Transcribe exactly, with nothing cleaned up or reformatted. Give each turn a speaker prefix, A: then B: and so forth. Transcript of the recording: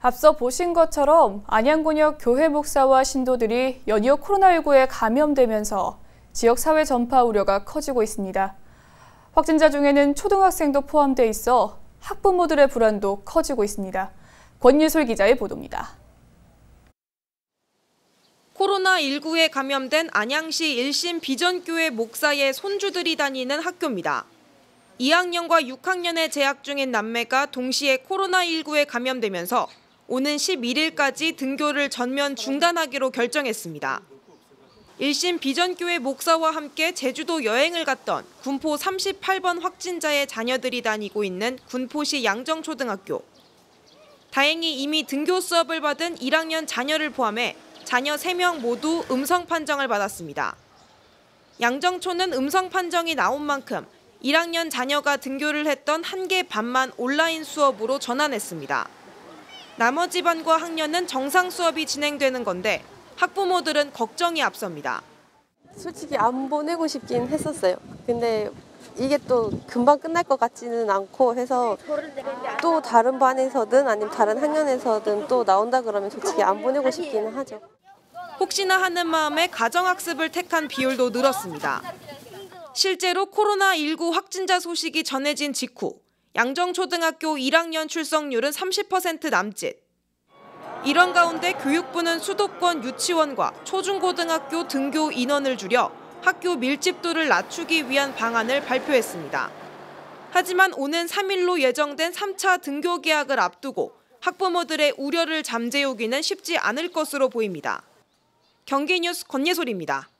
A: 앞서 보신 것처럼 안양군역 교회 목사와 신도들이 연이어 코로나십구에 감염되면서 지역사회 전파 우려가 커지고 있습니다. 확진자 중에는 초등학생도 포함돼 있어 학부모들의 불안도 커지고 있습니다. 권예솔 기자의 보도입니다.
B: 코로나십구에 감염된 안양시 일심 비전교회 목사의 손주들이 다니는 학교입니다. 이 학년과 육 학년에 재학 중인 남매가 동시에 코로나십구에 감염되면서 오는 십일 일까지 등교를 전면 중단하기로 결정했습니다. 일심 비전교회 목사와 함께 제주도 여행을 갔던 군포 삼십팔 번 확진자의 자녀들이 다니고 있는 군포시 양정초등학교. 다행히 이미 등교 수업을 받은 일 학년 자녀를 포함해 자녀 세 명 모두 음성 판정을 받았습니다. 양정초는 음성 판정이 나온 만큼 일 학년 자녀가 등교를 했던 한 개 반만 온라인 수업으로 전환했습니다. 나머지 반과 학년은 정상 수업이 진행되는 건데 학부모들은 걱정이 앞섭니다.
C: 솔직히 안 보내고 싶긴 했었어요. 근데 이게 또 금방 끝날 것 같지는 않고 해서 또 다른 반에서든 아니면 다른 학년에서든 또 나온다 그러면 솔직히 안 보내고 싶기는 하죠.
B: 혹시나 하는 마음에 가정학습을 택한 비율도 늘었습니다. 실제로 코로나십구 확진자 소식이 전해진 직후 양정초등학교 일 학년 출석률은 삼십 퍼센트 남짓. 이런 가운데 교육부는 수도권 유치원과 초중고등학교 등교 인원을 줄여 학교 밀집도를 낮추기 위한 방안을 발표했습니다. 하지만 오는 삼 일로 예정된 삼 차 등교 개학을 앞두고 학부모들의 우려를 잠재우기는 쉽지 않을 것으로 보입니다. 경기뉴스 권예솔입니다.